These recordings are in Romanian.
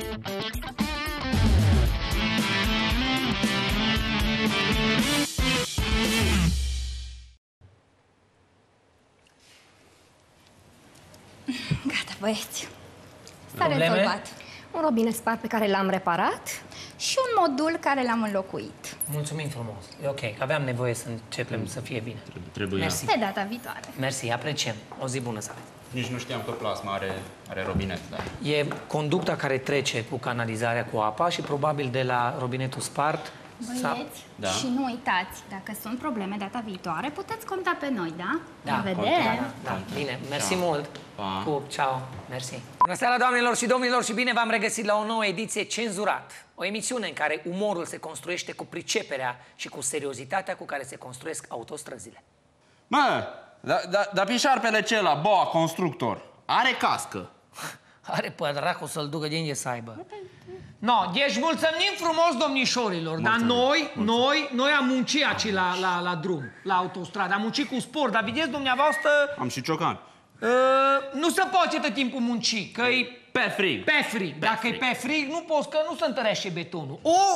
Gata, băieți. S-a rezolvat. Un robinet spart pe care l-am reparat și un modul care l-am înlocuit. Mulțumim frumos. E ok, că aveam nevoie să începem să fie bine. Trebuie. Mersi. Pe data viitoare. Mersi, apreciem. O zi bună să aveți. Nici nu știam că plasma are robinet, da. E conducta care trece cu canalizarea cu apa și probabil de la robinetul spart. Băieți, și nu uitați, dacă sunt probleme data viitoare, puteți conta pe noi, da? Da, ne vedem. Da. Bine, mersi mult. Pup, ceau, mersi. Bună seara, doamnelor și domnilor, și bine v-am regăsit la o nouă ediție Cenzurat. O emisiune în care umorul se construiește cu priceperea și cu seriozitatea cu care se construiesc autostrăzile. Mă, dar pișarpele cela, boa, constructor, are cască. Are pe dracu să-l ducă de unde să aibă. No, deci mulțumim frumos, domnișorilor, dar noi am muncit aici la drum, la autostradă, am muncit cu spor, dar vedeți dumneavoastră... Am și ciocan. Nu se poate tot timpul munci, că e... Pe frig. Pe frig. Dacă e pe frig, nu poți, că nu se întărește betonul.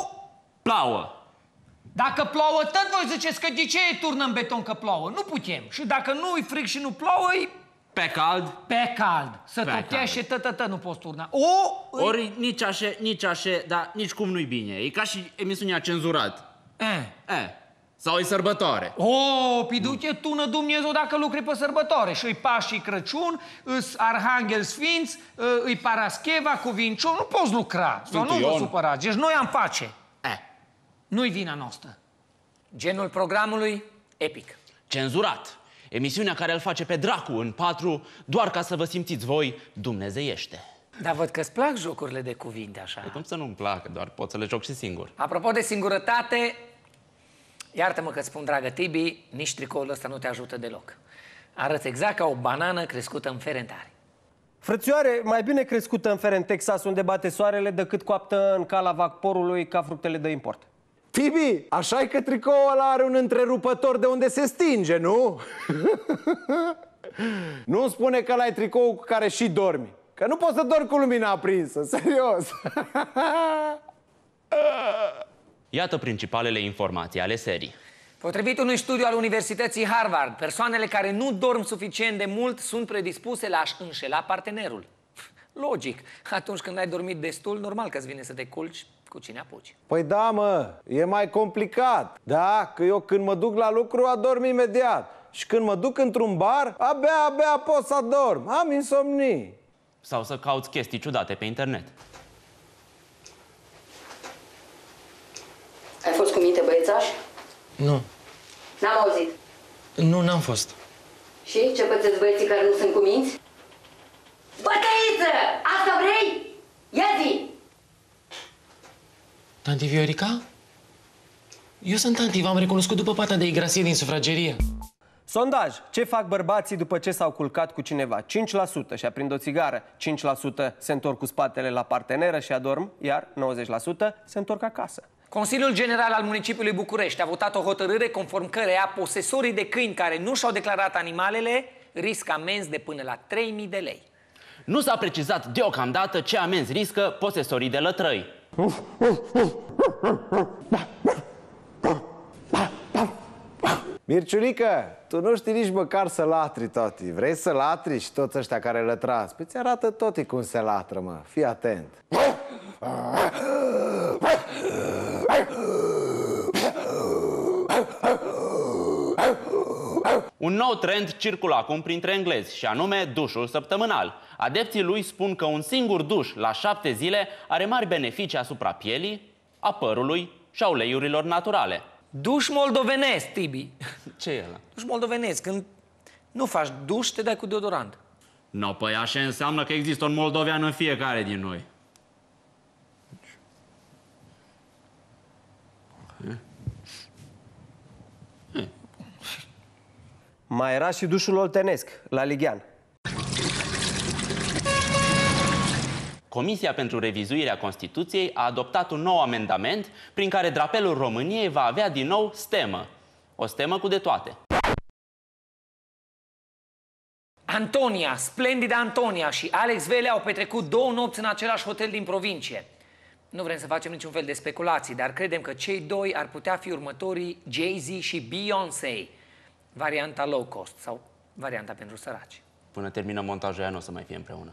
Plouă. Dacă plouă, tot voi ziceți că de ce turnăm beton că plouă? Nu putem. Și dacă nu e frig și nu plouă, e... Pe cald. Pe cald. Să totește, tătătă, nu poți turna. Ori nici așa, dar nici cum nu-i bine. E ca și emisiunea Cenzurat. Sau e sărbătoare. Piduche tună Dumnezeu dacă lucrezi pe sărbătoare. Și-i Paști și Crăciun, îs Arhanghel Sfinț, îi Parascheva cu Vinciun. Nu poți lucra. Sau nu vă supărați. Deci noi am face. Nu-i vina noastră. Genul programului epic. Cenzurat. Emisiunea care îl face pe dracu în 4, doar ca să vă simțiți voi dumnezeiește. Dar văd că-ți plac jocurile de cuvinte așa. Cum să nu-mi placă, doar pot să le joc și singur. Apropo de singurătate, iartă-mă că-ți spun, dragă Tibi, nici tricoul ăsta nu te ajută deloc. Arăți exact ca o banană crescută în ferentari. Frățioare, mai bine crescută în fer în Texas, unde bate soarele, decât coaptă în cala vaporului ca fructele de import. Tibi, așa-i că tricoul ăla are un întrerupător de unde se stinge, nu? Nu-mi spune că ăla e tricoul cu care și dormi. Că nu poți să dormi cu lumina aprinsă, serios. Iată principalele informații ale serii. Potrivit unui studiu al Universității Harvard, persoanele care nu dorm suficient de mult sunt predispuse la a-și înșela partenerul. Logic, atunci când ai dormit destul, normal că îți vine să te culci cu cine apuci. Păi da, mă, e mai complicat. Da, că eu când mă duc la lucru adorm imediat. Și când mă duc într-un bar, abia pot să adorm. Am insomnii. Sau să cauți chestii ciudate pe internet. Ai fost cu minte, băiețaș? Nu. N-am auzit. Nu, n-am fost. Și ce pățesc băieții care nu sunt cu minți? Bătăiță! Asta vrei? Ia zi! Tanti Viorica? Eu sunt tanti, v-am recunoscut după pata de igrasie din sufragerie. Sondaj. Ce fac bărbații după ce s-au culcat cu cineva? 5% și aprind o țigară, 5% se întorc cu spatele la parteneră și adorm, iar 90% se întorc acasă. Consiliul General al Municipiului București a votat o hotărâre conform căreia posesorii de câini care nu și-au declarat animalele riscă amenzi de până la 3.000 de lei. Nu s-a precizat deocamdată ce amenzi riscă posesorii de lătrăi. Mirciulică, tu nu știi nici măcar să latri, toti. Vrei să latri și toți ăștia care lătrați? Păi ți-arată toti cum se latră, mă. Fii atent. Un nou trend circulă acum printre englezi, și anume dușul săptămânal. Adepții lui spun că un singur duș la 7 zile are mari beneficii asupra pielii, a părului și a uleiurilor naturale. Duș moldovenesc, Tibi. Ce e ăla? Duș moldovenesc. Când nu faci duș, te dai cu deodorant. No, păi așa înseamnă că există un moldovean în fiecare din noi. Mai era și dușul oltenesc, la Lighean. Comisia pentru revizuirea Constituției a adoptat un nou amendament prin care drapelul României va avea din nou stemă. O stemă cu de toate. Antonia, splendida Antonia și Alex Velea au petrecut 2 nopți în același hotel din provincie. Nu vrem să facem niciun fel de speculații, dar credem că cei doi ar putea fi următorii Jay-Z și Beyoncé. Varianta low cost sau varianta pentru săraci. Până termină montajul aia nu o să mai fie împreună.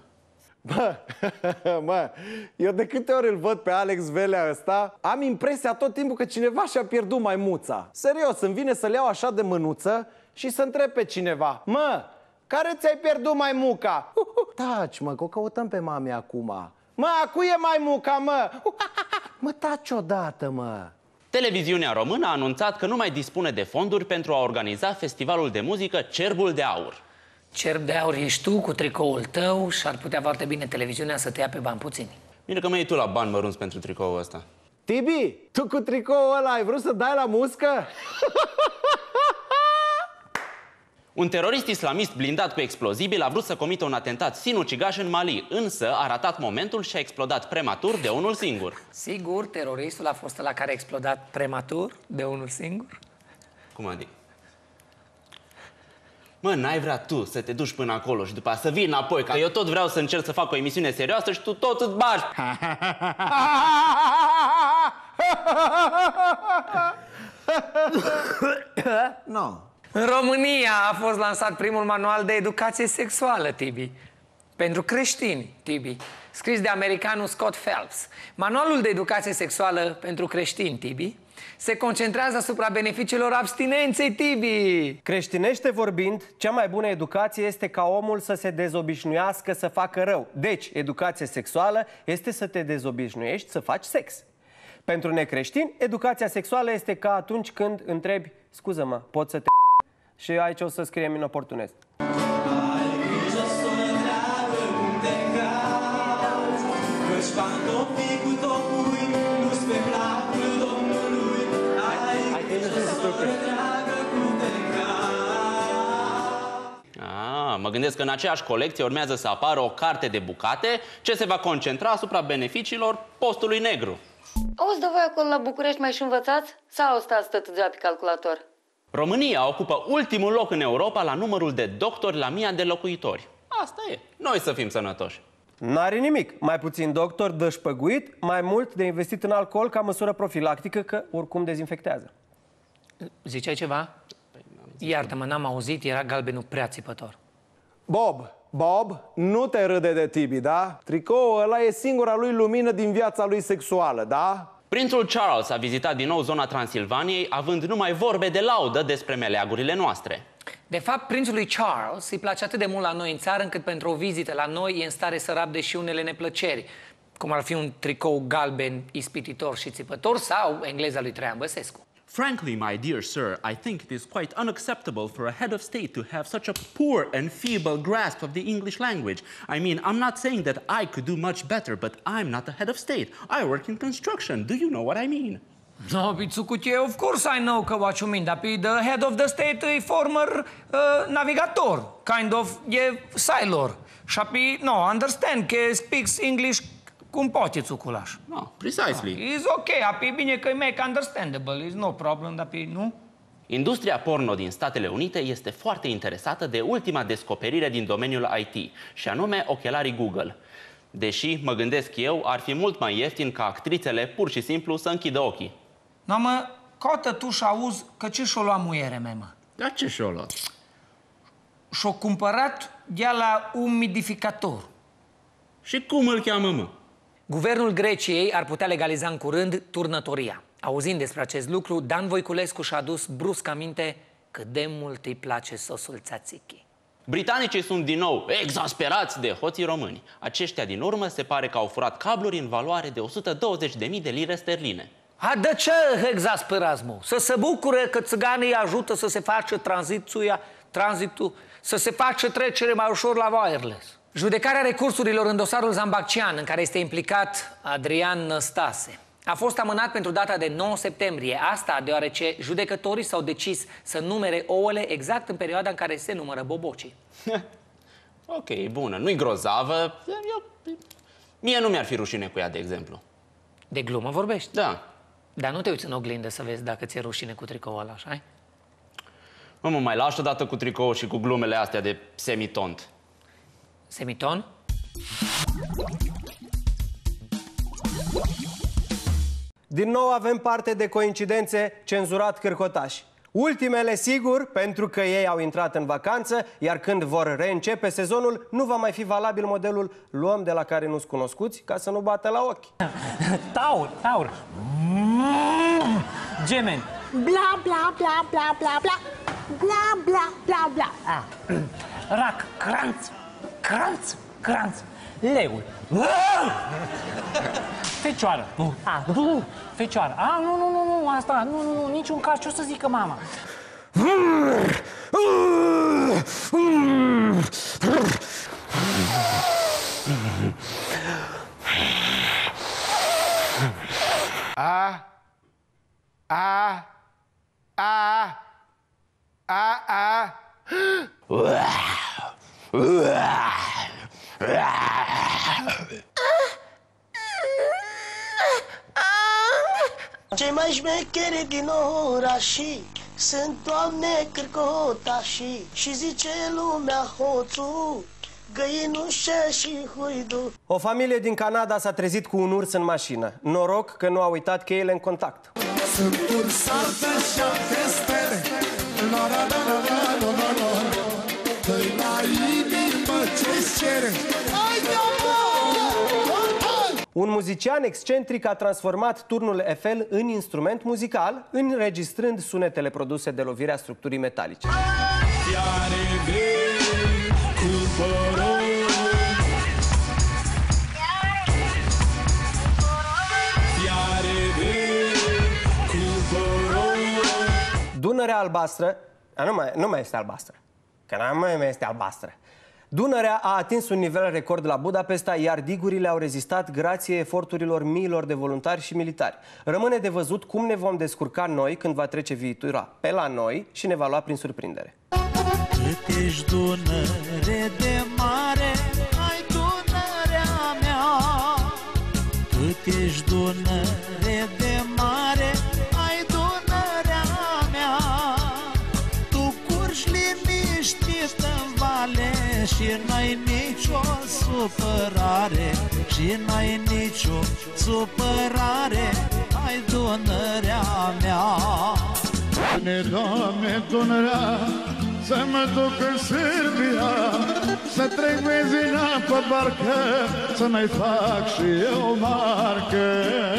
Mă, eu de câte ori îl văd pe Alex Velea ăsta, am impresia tot timpul că cineva și-a pierdut maimuța. Serios, îmi vine să-l iau așa de mânuță și să întreb pe cineva: mă, care ți-ai pierdut maimuca? Taci, mă, că o căutăm pe mami acum. Mă, acu e maimuca, mă. Mă, taci odată, mă. Televiziunea română a anunțat că nu mai dispune de fonduri pentru a organiza festivalul de muzică Cerbul de Aur. Cerb de aur ești tu cu tricoul tău și ar putea foarte bine televiziunea să te ia pe bani puțini. Bine că mai tu la bani mărunți pentru tricoul ăsta. Tibi, tu cu tricoul ăla ai vrut să dai la muscă? Un terorist islamist blindat cu explozibil a vrut să comită un atentat sinucigaș în Mali, însă a ratat momentul și a explodat prematur de unul singur. Sigur, teroristul a fost ăla care a explodat prematur de unul singur? Cum adică? Mă, n-ai vrea tu să te duci până acolo și după aceea să vii înapoi, că eu tot vreau să încerc să fac o emisiune serioasă și tu tot îți bagi. No. În România a fost lansat primul manual de educație sexuală, Tibi. Pentru creștini, Tibi. Scris de americanul Scott Phelps. Manualul de educație sexuală pentru creștini, Tibi, se concentrează asupra beneficiilor abstinenței, Tibi. Creștinește vorbind, cea mai bună educație este ca omul să se dezobișnuiască să facă rău. Deci, educație sexuală este să te dezobișnuiești să faci sex. Pentru necreștini, educația sexuală este ca atunci când întrebi: scuză-mă, pot să te... Și aici o să scriem inoportunesc. Mă gândesc că în aceeași colecție urmează să apară o carte de bucate ce se va concentra asupra beneficiilor postului negru. Auzi, de voi acolo la București mai și învățați? Sau stați tot ziua pe calculator? România ocupă ultimul loc în Europa la numărul de doctori la 1000 de locuitori. Asta e. Noi să fim sănătoși. N-are nimic. Mai puțin doctor de șpăguit, mai mult de investit în alcool ca măsură profilactică, că oricum dezinfectează. Ziceai ceva? Iartă-mă, n-am auzit, era galbenul prea țipător. Bob, nu te râde de Tibi, da? Tricoul ăla e singura lui lumină din viața lui sexuală, da? Prințul Charles a vizitat din nou zona Transilvaniei, având numai vorbe de laudă despre meleagurile noastre. De fapt, prințului Charles îi place atât de mult la noi în țară, încât pentru o vizită la noi e în stare să rabde și unele neplăceri, cum ar fi un tricou galben ispititor și țipător sau engleza lui Traian Băsescu. Frankly, my dear sir, I think it is quite unacceptable for a head of state to have such a poor and feeble grasp of the English language. I mean, I'm not saying that I could do much better, but I'm not a head of state. I work in construction. Do you know what I mean? No, Pizzucutie, of course I know what you mean, dar the head of the state e former navigator, kind of, e sailor. Și apoi, no, understand că speaks English cum poate, țuculaș. No, precisely. It's okay, apoi bine că e make understandable, it's no problem, dar nu? Industria porno din Statele Unite este foarte interesată de ultima descoperire din domeniul IT, și anume ochelarii Google. Deși, mă gândesc eu, ar fi mult mai ieftin ca actrițele pur și simplu să închidă ochii. No, mă, cotă tu și auzi că ce și-o lua muiere mea, mă? Dar ce și-o luat? Și-o cumpărat de la umidificator. Și cum îl cheamă, mă? Guvernul Greciei ar putea legaliza în curând turnătoria. Auzind despre acest lucru, Dan Voiculescu și-a adus brusc aminte cât de mult îi place sosul tzatziki. Britanicii sunt din nou exasperați de hoții români. Aceștia din urmă se pare că au furat cabluri în valoare de 120.000 de lire sterline. A, de ce exasperați, mă? Să se bucure că țiganii îi ajută să se facă tranzitul, să se facă trecere mai ușor la wireless. Judecarea recursurilor în dosarul Zambaccian, în care este implicat Adrian Năstase, a fost amânat pentru data de 9 septembrie. Asta deoarece judecătorii s-au decis să numere ouăle exact în perioada în care se numără bobocii. Ok, bună, nu-i grozavă. Mie nu mi-ar fi rușine cu ea, de exemplu. De glumă vorbești? Da. Dar nu te uiți în oglindă să vezi dacă ți-e rușine cu tricoul ăla, așa? Mă mai lași odată cu tricoul și cu glumele astea de semitont. Semiton? Din nou avem parte de coincidențe, cenzurat cârcotași. Ultimele, sigur, pentru că ei au intrat în vacanță, iar când vor reîncepe sezonul, nu va mai fi valabil modelul luăm de la care nu-s cunoscuți, ca să nu bată la ochi. Taur. Gemeni. Bla, bla, bla, bla, bla, bla. Bla, bla, bla, bla. Rac. Cranț. Leul. Fecioară. Fecioară. Nu, asta, nu, niciun caz, ce o să zică mama? Cei mai șmecheri din orașii sunt doamne cârcotașii și zice lumea hoțu, găinușă și huidu. O familie din Canada s-a trezit cu un urs în mașină. Noroc că nu a uitat cheile în contact. Sunt ursată și atestele, dă-i la inimă ce-ți cere. Un muzician excentric a transformat turnul Eiffel în instrument muzical, înregistrând sunetele produse de lovirea structurii metalice. Dunărea albastră, nu mai este albastră, că nu mai este albastră. Dunărea a atins un nivel record la Budapesta, iar digurile au rezistat grație eforturilor miilor de voluntari și militari. Rămâne de văzut cum ne vom descurca noi când va trece viitura pe la noi și ne va lua prin surprindere. Cât ești Dunăre de mare, ai Dunărea mea. Cât ești Dunăre de mare, ai Dunărea mea. Tu curgi liniștit în vale și n-ai nicio supărare, și n-ai nicio supărare, ai Dunărea mea. Doamne, Dunărea, să mă duc în Serbia, să trec benzina pe barcă, să mai fac și eu marcă.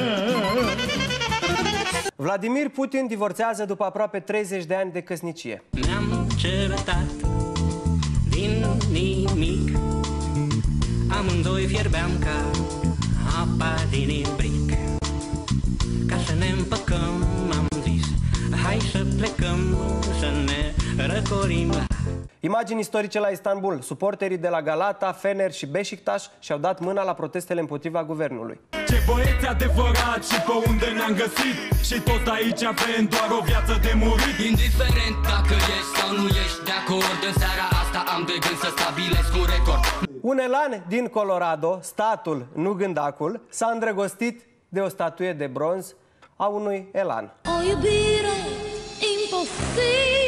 Vladimir Putin divorțează după aproape 30 de ani de căsnicie. Ne-am certat din nimic, amândoi fierbeam ca apa din imbric. Ca să ne împăcăm, am zis, hai să plecăm, să ne răcorim la... Imagini istorice la Istanbul. Suporterii de la Galata, Fener și Beşiktaş și-au dat mâna la protestele împotriva guvernului. Ce băieți adevărat și pe unde ne-am găsit, și tot aici avem doar o viață de murit. Indiferent dacă ești sau nu ești de acord, în seara asta am de gând să stabilesc un record. Un elan din Colorado, statul, nu gândacul, s-a îndrăgostit de o statuie de bronz a unui elan. O iubire imposibilă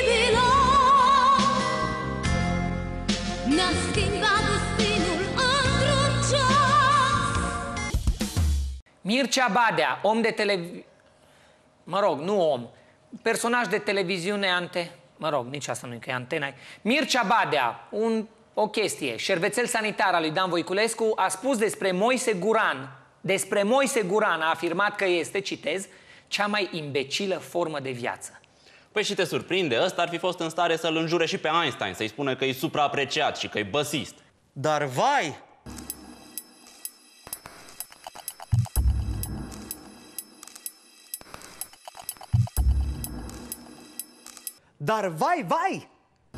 ne-a schimbat destinul într-un ceas. Mircea Badea, om de televiziune... Mă rog, nu om. Personaj de televiziune Mă rog, nici asta nu-i, că e Antena. Mircea Badea, o chestie. Șervețel sanitar al lui Dan Voiculescu a spus despre Moise Guran, a afirmat că este, citez, cea mai imbecilă formă de viață. Păi și te surprinde, ăsta ar fi fost în stare să-l înjure și pe Einstein, să-i spună că e supraapreciat și că e băsist. Dar vai! Dar vai!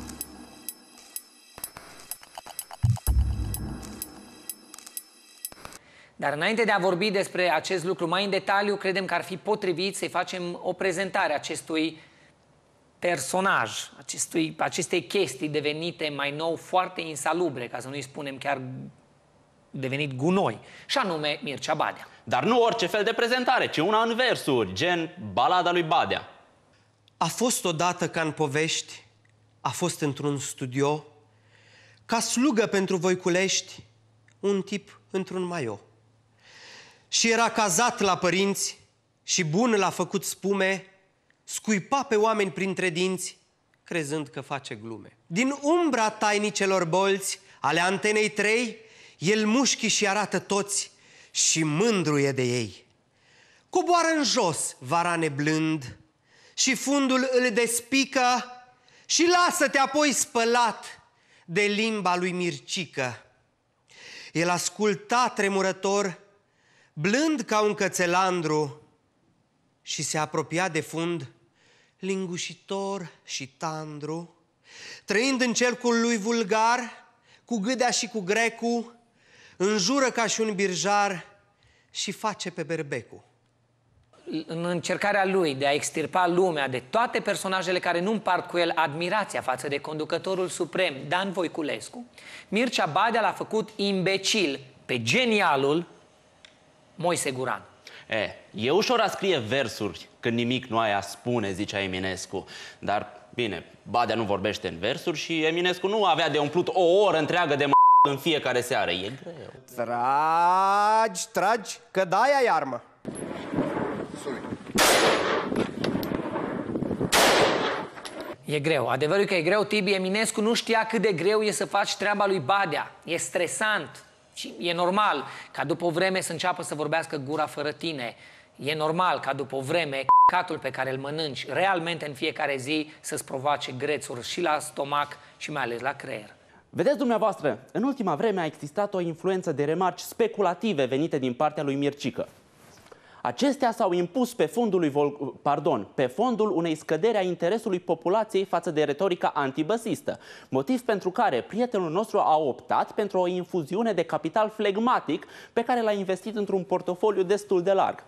Dar înainte de a vorbi despre acest lucru mai în detaliu, credem că ar fi potrivit să-i facem o prezentare acestui personaj, acestei chestii devenite mai nou foarte insalubre, ca să nu-i spunem chiar devenit gunoi, și anume Mircea Badea. Dar nu orice fel de prezentare, ci una în versuri, gen balada lui Badea. A fost odată ca în povești, a fost într-un studio, ca slugă pentru Voiculești un tip într-un maio. Și era cazat la părinți și bun l-a făcut spume, scuipa pe oameni printre dinți, crezând că face glume. Din umbra tainicelor bolți ale Antenei 3, el mușchi și arată toți și mândru e de ei. Coboară în jos, varane blând, și fundul îl despică și lasă-te apoi spălat de limba lui Mircică. El asculta tremurător, blând ca un cățelandru, și se apropia de fund, lingușitor și tandru, trăind în cercul lui vulgar, cu gâdea și cu grecu, înjură ca și un birjar și face pe berbecu. În încercarea lui de a extirpa lumea de toate personajele care nu împart cu el admirația față de conducătorul suprem, Dan Voiculescu, Mircea Badea l-a făcut imbecil pe genialul Moise Guran. E ușor a scrie versuri când nimic nu ai a spune, zicea Eminescu. Dar, bine, Badea nu vorbește în versuri și Eminescu nu avea de umplut o oră întreagă de în fiecare seară. E greu. Tragi, că de-aia e armă. E greu. Adevărul că e greu, Tibi. Eminescu nu știa cât de greu e să faci treaba lui Badea. E stresant. Și e normal ca după o vreme să înceapă să vorbească gura fără tine. E normal ca după o vreme catul pe care îl mănânci realmente în fiecare zi să-ți provoace grețuri și la stomac și mai ales la creier. Vedeți dumneavoastră, în ultima vreme a existat o influență de remarci speculative venite din partea lui Mircică. Acestea s-au impus pe fondul unei scăderi a interesului populației față de retorica antibăsistă, motiv pentru care prietenul nostru a optat pentru o infuziune de capital flegmatic pe care l-a investit într-un portofoliu destul de larg.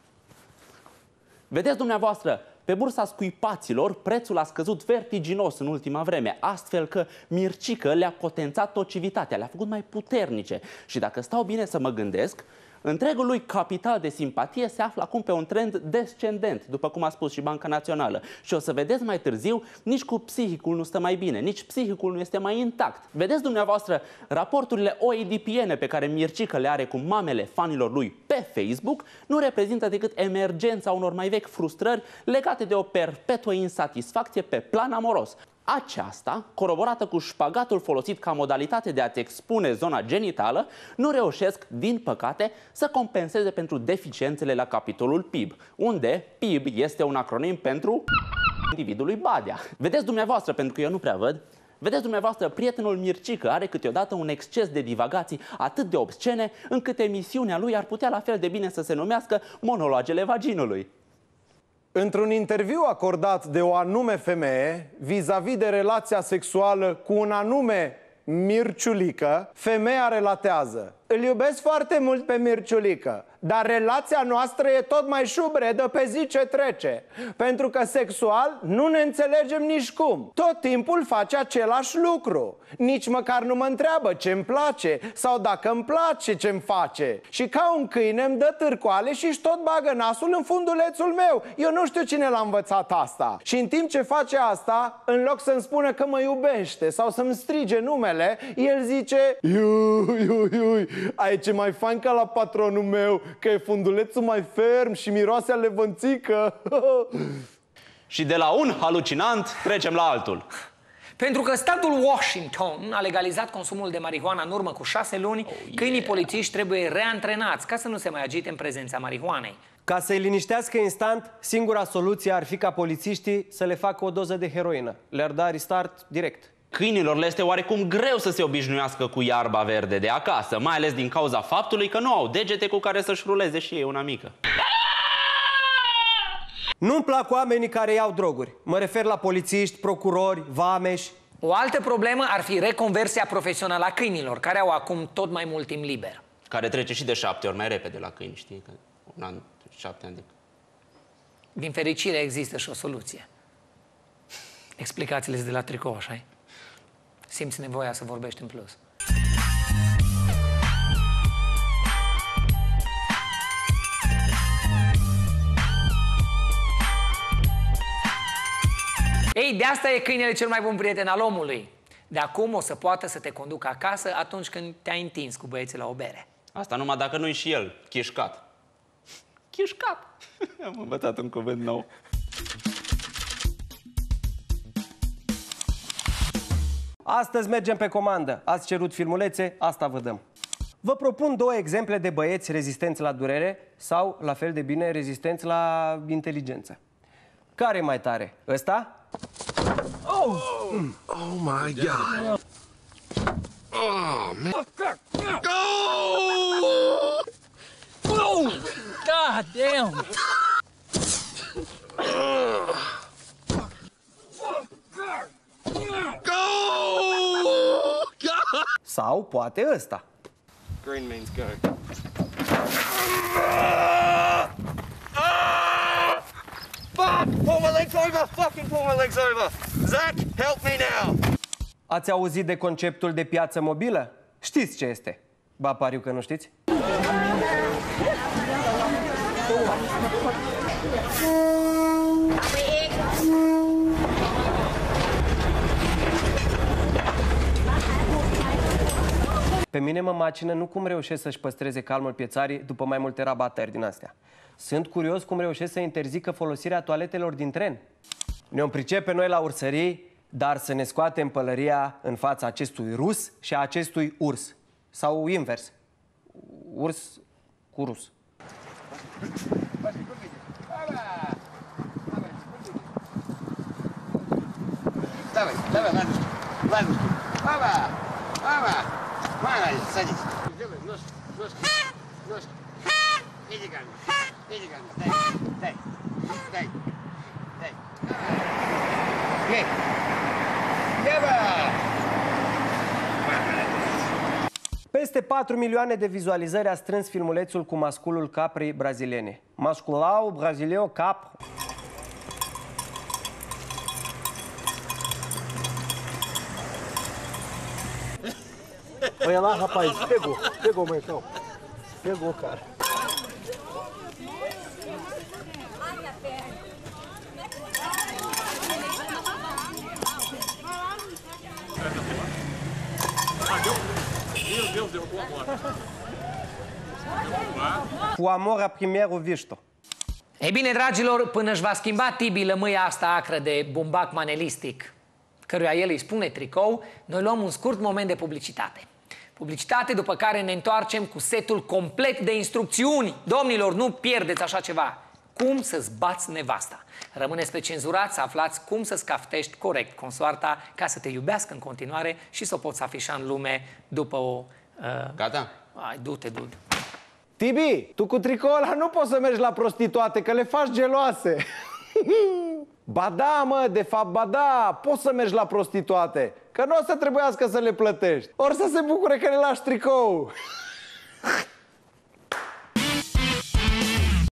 Vedeți dumneavoastră, pe bursa scuipaților, prețul a scăzut vertiginos în ultima vreme, astfel că Mircică le-a potențat nocivitatea, le-a făcut mai puternice. Și dacă stau bine să mă gândesc, întregul lui capital de simpatie se află acum pe un trend descendent, după cum a spus și Banca Națională. Și o să vedeți mai târziu, nici cu psihicul nu stă mai bine, nici psihicul nu este mai intact. Vedeți dumneavoastră, raporturile oedipiene pe care Mircică le are cu mamele fanilor lui pe Facebook nu reprezintă decât emergența unor mai vechi frustrări legate de o perpetuă insatisfacție pe plan amoros. Aceasta, coroborată cu șpagatul folosit ca modalitate de a-ți expune zona genitală, nu reușesc, din păcate, să compenseze pentru deficiențele la capitolul PIB, unde PIB este un acronim pentru individului Badea. Vedeți dumneavoastră, pentru că eu nu prea văd, vedeți dumneavoastră, prietenul Mircică are câteodată un exces de divagații atât de obscene, încât emisiunea lui ar putea la fel de bine să se numească Monologele Vaginului. Într-un interviu acordat de o anume femeie vis-a-vis de relația sexuală cu un anume Mirciulică, femeia relatează: îl iubesc foarte mult pe Mirciulică, dar relația noastră e tot mai șubredă pe zi ce trece, pentru că sexual nu ne înțelegem nici cum. Tot timpul face același lucru. Nici măcar nu mă întreabă ce-mi place sau dacă îmi place ce-mi face. Și ca un câine îmi dă târcoale și își tot bagă nasul în fundulețul meu. Eu nu știu cine l-a învățat asta. Și în timp ce face asta, în loc să-mi spună că mă iubește sau să-mi strige numele, el zice: iui, ai ce mai fain ca la patronul meu, că e fundulețul mai ferm și miroase a levănțică. Și de la un halucinant trecem la altul. Pentru că statul Washington a legalizat consumul de marihuana în urmă cu 6 luni, câinii polițiști trebuie reantrenați ca să nu se mai agite în prezența marihuanei. Ca să-i liniștească instant, singura soluție ar fi ca polițiștii să le facă o doză de heroină. Le-ar da restart direct. Câinilor le este oarecum greu să se obișnuiască cu iarba verde de acasă, mai ales din cauza faptului că nu au degete cu care să-și ruleze și ei una mică. Nu-mi plac oamenii care iau droguri. Mă refer la polițiști, procurori, vameși. O altă problemă ar fi reconversia profesională a câinilor, care au acum tot mai mult timp liber. Care trece și de 7 ori mai repede la câini, știi? Că un an, 7 ani de... Din fericire există și o soluție. Explicațiile de la tricou, așa-i? Simți nevoia să vorbești în plus. Ei, de asta e câinele cel mai bun prieten al omului. De acum o să poată să te conducă acasă atunci când te-ai întins cu băieții la o bere. Asta numai dacă nu-i și el chișcat. Chișcat! Am învățat un cuvânt nou. Astăzi mergem pe comandă. Ați cerut filmulețe, asta vă dăm. Vă propun 2 exemple de băieți rezistenți la durere sau, la fel de bine, rezistenți la inteligență. Care e mai tare? Ăsta? Oh! Oh my God! Oh man! Go! Oh! God damn! Go! Sau poate ăsta. Green means go. Fuck! Pull my legs over! Fucking pull my legs over! Zach, help me now! Ați auzit de conceptul de piață mobilă? Știți ce este? Ba, pariu că nu știți? Pe mine mă macină nu cum reușesc să-și păstreze calmul piețarii după mai multe rabatări din astea. Sunt curios cum reușesc să interzică folosirea toaletelor din tren. Ne-om pricepe noi la ursării, dar să ne scoatem pălăria în fața acestui rus și a acestui urs. Sau invers. Urs cu rus. Давай, давай, ладушки, ладушки. Опа, опа. Молодец, садись. Делай, ножки, ножки, ножки. Иди ко мне, иди ко мне. Дай, дай, дай, дай. Ей. Еба! Peste 4 milioane de vizualizări a strâns filmulețul cu masculul caprii braziliene. Masculau brasileiro capro. Olha lá, rapaz, pegou, Marcão. Pegou, cara. Meu Deus, derrubou a moto. Cu amor a primeiro visto. Ei bine, dragilor, până își va schimba Tibi lămâia asta acră de bumbac manelistic, căruia el îi spune tricou, noi luăm un scurt moment de publicitate. Publicitate după care ne întoarcem cu setul complet de instrucțiuni. Domnilor, nu pierdeți așa ceva. Cum să-ți bați nevasta. Rămâneți pe cenzurat să aflați cum să scaftești corect consoarta ca să te iubească în continuare și să o poți afișa în lume după o... Gata? Hai, du-te, du-te. Tibi, tu cu tricoul ăla nu poți să mergi la prostituate, că le faci geloase. Ba da, mă, de fapt, ba da, poți să mergi la prostituate, că nu o să trebuiască să le plătești. Ori să se bucure că le lași tricou.